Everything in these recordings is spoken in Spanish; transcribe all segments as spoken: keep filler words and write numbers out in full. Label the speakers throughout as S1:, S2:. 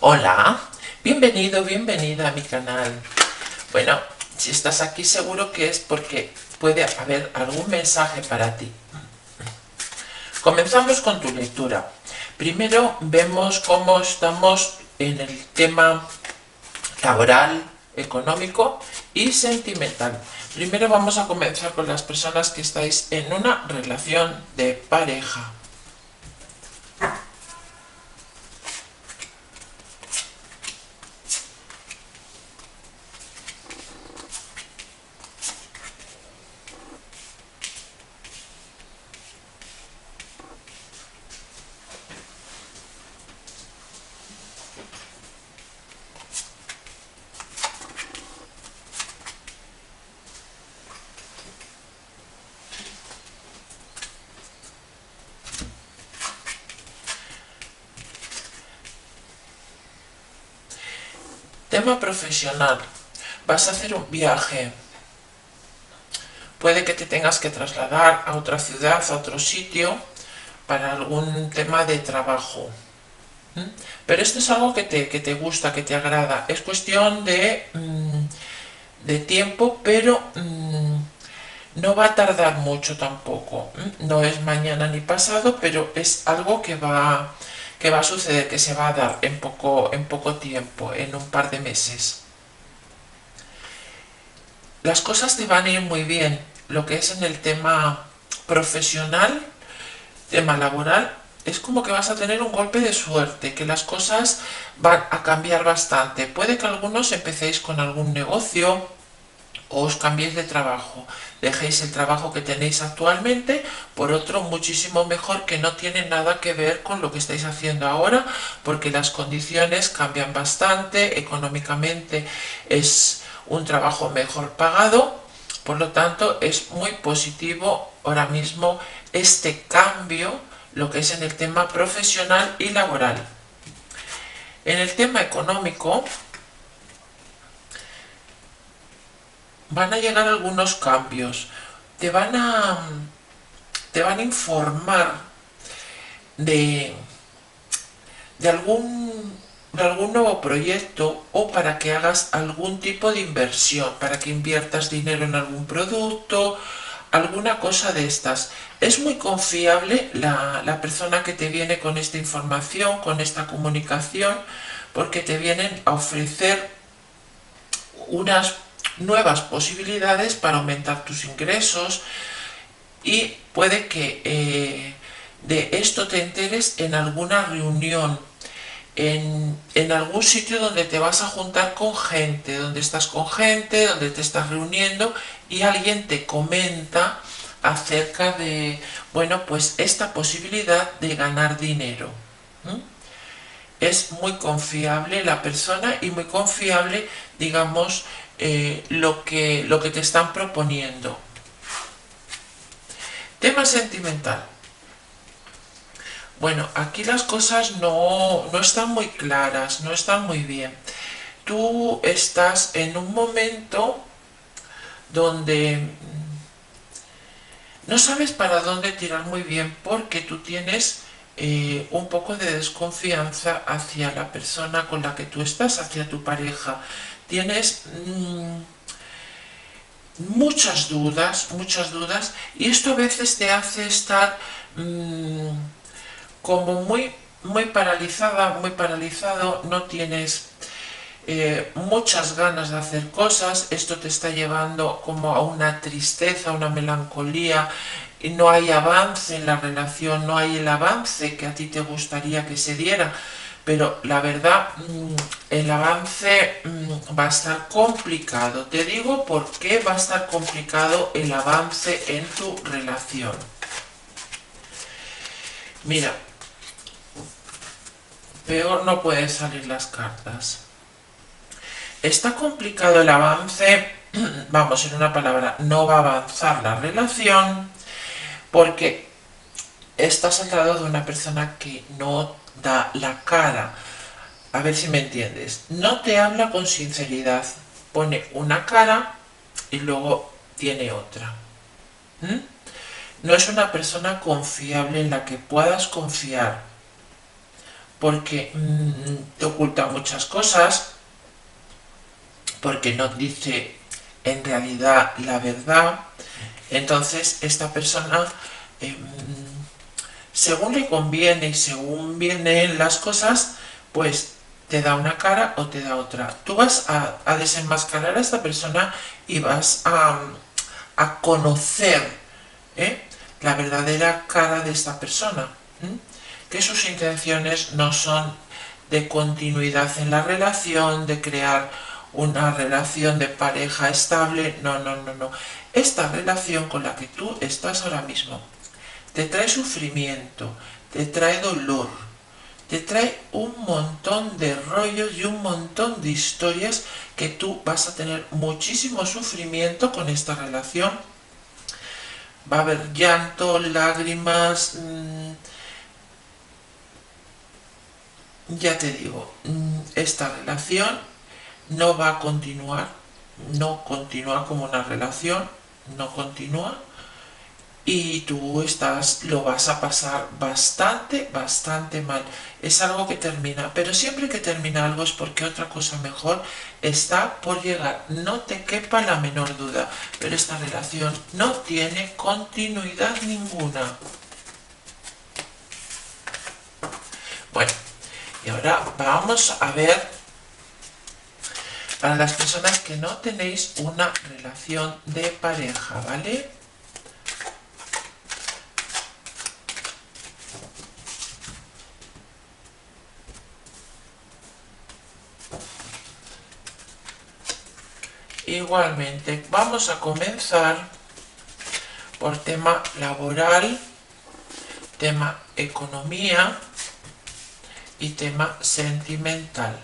S1: Hola, bienvenido, bienvenida a mi canal. Bueno, si estás aquí seguro que es porque puede haber algún mensaje para ti. Comenzamos con tu lectura. Primero vemos cómo estamos en el tema laboral, económico y sentimental. Primero vamos a comenzar con las personas que estáis en una relación de pareja. Tema profesional. Vas a hacer un viaje. Puede que te tengas que trasladar a otra ciudad, a otro sitio, para algún tema de trabajo. ¿Mm? Pero esto es algo que te, que te gusta, que te agrada. Es cuestión de, mm, de tiempo, pero mm, no va a tardar mucho tampoco. ¿Mm? No es mañana ni pasado, pero es algo que va, que va a suceder, que se va a dar en poco, en poco tiempo, en un par de meses. Las cosas te van a ir muy bien. Lo que es en el tema profesional, tema laboral, es como que vas a tener un golpe de suerte, que las cosas van a cambiar bastante. Puede que algunos empecéis con algún negocio o os cambiéis de trabajo, dejéis el trabajo que tenéis actualmente por otro muchísimo mejor que no tiene nada que ver con lo que estáis haciendo ahora, porque las condiciones cambian bastante, económicamente es un trabajo mejor pagado, por lo tanto es muy positivo ahora mismo este cambio, lo que es en el tema profesional y laboral. En el tema económico van a llegar algunos cambios, te van a, te van a informar de, de, algún, de algún nuevo proyecto o para que hagas algún tipo de inversión, para que inviertas dinero en algún producto, alguna cosa de estas. Es muy confiable la, la persona que te viene con esta información, con esta comunicación, porque te vienen a ofrecer unas nuevas posibilidades para aumentar tus ingresos y puede que eh, de esto te enteres en alguna reunión, en, en algún sitio donde te vas a juntar con gente, donde estás con gente, donde te estás reuniendo y alguien te comenta acerca de, bueno, pues esta posibilidad de ganar dinero. ¿Mm? Es muy confiable la persona y muy confiable, digamos, eh, lo, que, lo que te están proponiendo. Tema sentimental. Bueno, aquí las cosas no, no están muy claras, no están muy bien. Tú estás en un momento donde no sabes para dónde tirar muy bien porque tú tienes eh, un poco de desconfianza hacia la persona con la que tú estás, hacia tu pareja. Tienes mmm, muchas dudas, muchas dudas, y esto a veces te hace estar mmm, como muy, muy paralizada, muy paralizado, no tienes eh, muchas ganas de hacer cosas, esto te está llevando como a una tristeza, una melancolía, y no hay avance en la relación, no hay el avance que a ti te gustaría que se diera, pero la verdad el avance va a estar complicado. Te digo por qué va a estar complicado el avance en tu relación. Mira, peor no pueden salir las cartas. Está complicado el avance, vamos, en una palabra, no va a avanzar la relación porque estás al lado de una persona que no da la cara. A ver si me entiendes. No te habla con sinceridad. Pone una cara y luego tiene otra. ¿Mm? No es una persona confiable en la que puedas confiar. porque mmm, te oculta muchas cosas, porque no dice en realidad la verdad. Entonces esta persona, eh, según le conviene y según vienen las cosas, pues te da una cara o te da otra. Tú vas a, a desenmascarar a esta persona y vas a, a conocer ¿eh? la verdadera cara de esta persona. ¿eh? Que sus intenciones no son de continuidad en la relación, de crear una relación de pareja estable. No, no, no, no. Esta relación con la que tú estás ahora mismo te trae sufrimiento, te trae dolor, te trae un montón de rollos y un montón de historias que tú vas a tener muchísimo sufrimiento con esta relación. Va a haber llanto, lágrimas, mmm, ya te digo, mmm, esta relación no va a continuar, no continúa como una relación, no continúa. Y tú estás, lo vas a pasar bastante, bastante mal. Es algo que termina, pero siempre que termina algo es porque otra cosa mejor está por llegar. No te quepa la menor duda, pero esta relación no tiene continuidad ninguna. Bueno, y ahora vamos a ver, para las personas que no tenéis una relación de pareja, ¿vale? Igualmente, vamos a comenzar por tema laboral, tema economía y tema sentimental.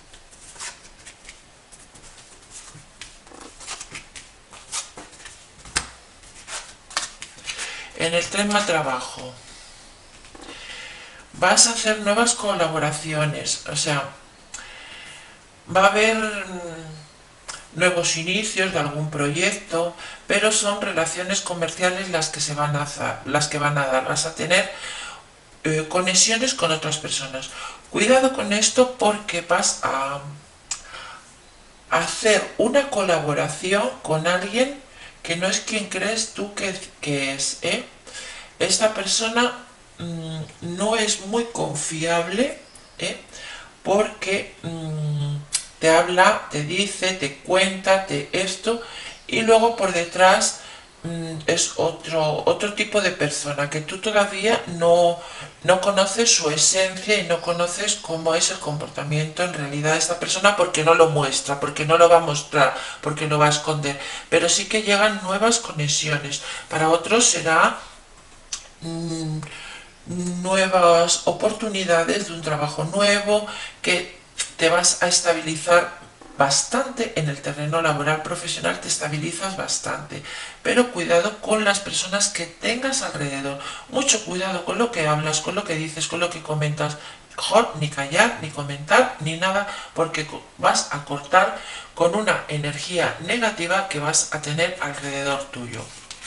S1: En el tema trabajo, vas a hacer nuevas colaboraciones, o sea, va a haber nuevos inicios de algún proyecto, pero son relaciones comerciales las que se van a hacer, las que van a dar. Vas a tener eh, conexiones con otras personas. Cuidado con esto porque vas a hacer una colaboración con alguien que no es quien crees tú que, que es. ¿eh? Esta persona mmm, no es muy confiable ¿eh? porque mmm, te habla, te dice, te cuenta, te esto, y luego por detrás mmm, es otro, otro tipo de persona que tú todavía no, no conoces su esencia y no conoces cómo es el comportamiento en realidad de esta persona porque no lo muestra, porque no lo va a mostrar, porque lo va a esconder. Pero sí que llegan nuevas conexiones. Para otros será mmm, nuevas oportunidades de un trabajo nuevo, que te vas a estabilizar bastante en el terreno laboral profesional, te estabilizas bastante, pero cuidado con las personas que tengas alrededor, mucho cuidado con lo que hablas, con lo que dices, con lo que comentas. Mejor ni callar, ni comentar, ni nada, porque vas a cortar con una energía negativa que vas a tener alrededor tuyo.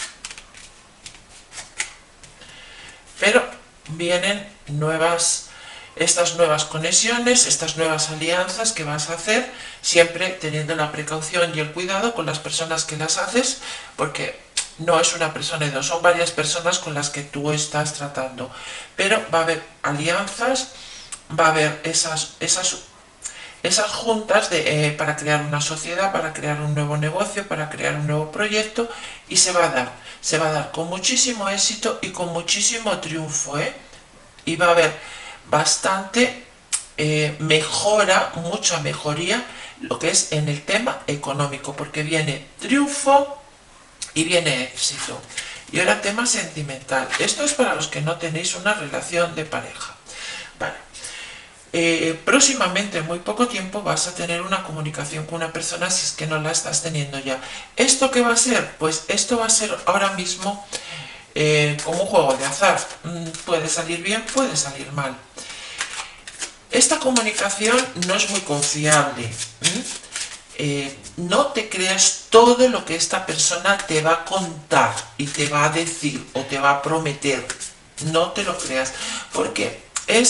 S1: Pero vienen nuevas, estas nuevas conexiones, estas nuevas alianzas que vas a hacer, siempre teniendo la precaución y el cuidado con las personas que las haces, porque no es una persona y dos, son varias personas con las que tú estás tratando. Pero va a haber alianzas, va a haber esas, esas, esas juntas de, eh, para crear una sociedad, para crear un nuevo negocio, para crear un nuevo proyecto, y se va a dar, se va a dar con muchísimo éxito y con muchísimo triunfo, ¿eh? Y va a haber bastante eh, mejora, mucha mejoría, lo que es en el tema económico, porque viene triunfo y viene éxito. Y ahora tema sentimental. Esto es para los que no tenéis una relación de pareja. Vale. Eh, próximamente, en muy poco tiempo, vas a tener una comunicación con una persona si es que no la estás teniendo ya. ¿Esto qué va a ser? Pues esto va a ser ahora mismo eh, como un juego de azar. Mm, puede salir bien, puede salir mal. Esta comunicación no es muy confiable. ¿Mm? Eh, no te creas todo lo que esta persona te va a contar y te va a decir o te va a prometer. No te lo creas, porque es...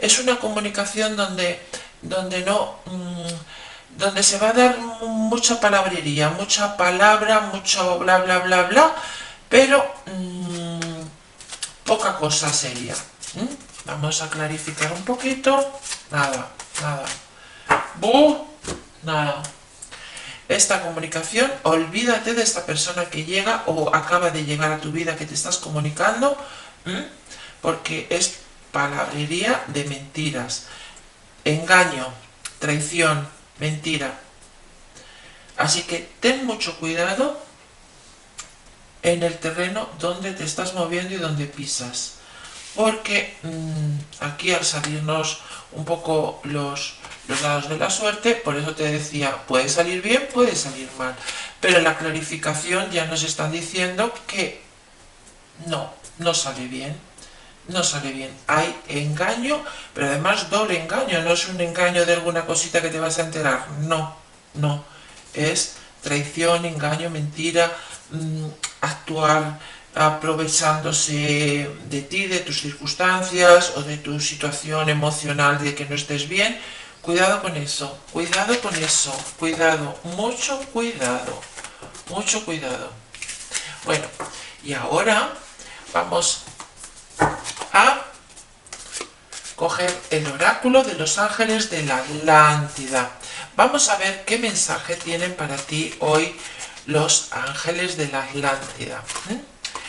S1: es una comunicación donde, donde no... Mmm, donde se va a dar mucha palabrería, mucha palabra, mucho bla bla bla bla, pero mmm, poca cosa seria. ¿Mm? Vamos a clarificar un poquito. Nada, nada. ¡Buh! Nada. Esta comunicación, olvídate de esta persona que llega o acaba de llegar a tu vida que te estás comunicando, ¿Mm? porque es palabrería de mentiras, engaño, traición, mentira. Así que ten mucho cuidado en el terreno donde te estás moviendo y donde pisas. Porque mmm, aquí al salirnos un poco los, los dados de la suerte, por eso te decía, puede salir bien, puede salir mal. Pero en la clarificación ya nos están diciendo que no, no sale bien. No sale bien. Hay engaño, pero además doble engaño. No es un engaño de alguna cosita que te vas a enterar. No, no. Es traición, engaño, mentira, mmm, actuar aprovechándose de ti, de tus circunstancias o de tu situación emocional de que no estés bien. Cuidado con eso, cuidado con eso, cuidado, mucho cuidado, mucho cuidado. Bueno, y ahora vamos a coger el oráculo de los ángeles de la Atlántida. Vamos a ver qué mensaje tienen para ti hoy los ángeles de la Atlántida. ¿Eh?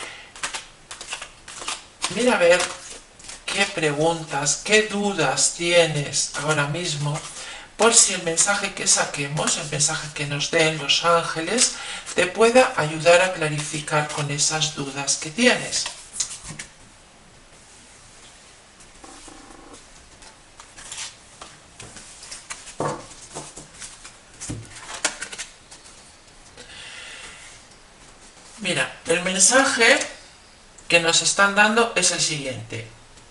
S1: Mira a ver qué preguntas, qué dudas tienes ahora mismo, por si el mensaje que saquemos, el mensaje que nos den los ángeles, te pueda ayudar a clarificar con esas dudas que tienes. Mira, el mensaje que nos están dando es el siguiente.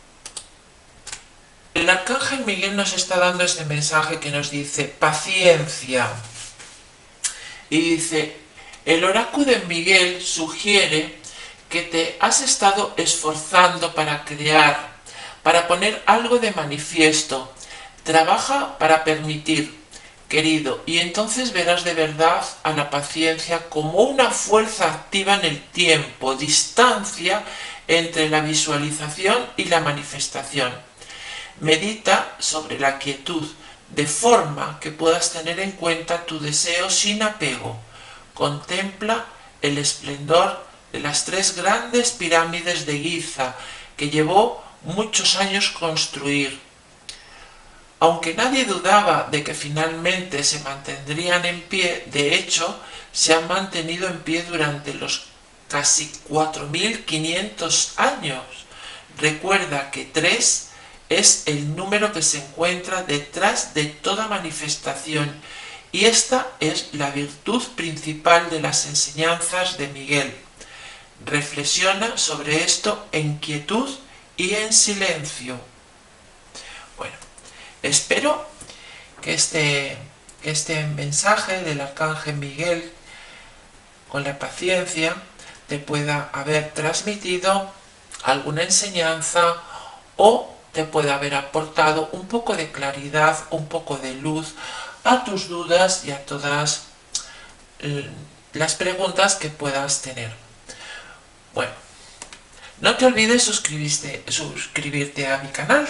S1: El arcángel Miguel nos está dando este mensaje que nos dice paciencia. Y dice, el oráculo de Miguel sugiere que te has estado esforzando para crear, para poner algo de manifiesto. Trabaja para permitir, querido, y entonces verás de verdad a la paciencia como una fuerza activa en el tiempo, distancia entre la visualización y la manifestación. Medita sobre la quietud, de forma que puedas tener en cuenta tu deseo sin apego. Contempla el esplendor de las tres grandes pirámides de Giza, que llevó muchos años construir. Aunque nadie dudaba de que finalmente se mantendrían en pie, de hecho, se han mantenido en pie durante los casi cuatro mil quinientos años. Recuerda que tres es el número que se encuentra detrás de toda manifestación, y esta es la virtud principal de las enseñanzas de Miguel. Reflexiona sobre esto en quietud y en silencio. Bueno, espero que este, este mensaje del arcángel Miguel con la paciencia te pueda haber transmitido alguna enseñanza o te pueda haber aportado un poco de claridad, un poco de luz a tus dudas y a todas las preguntas que puedas tener. Bueno, no te olvides suscribirte, suscribirte a mi canal,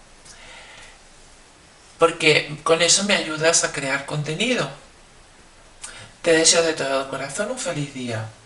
S1: porque con eso me ayudas a crear contenido. Te deseo de todo corazón un feliz día.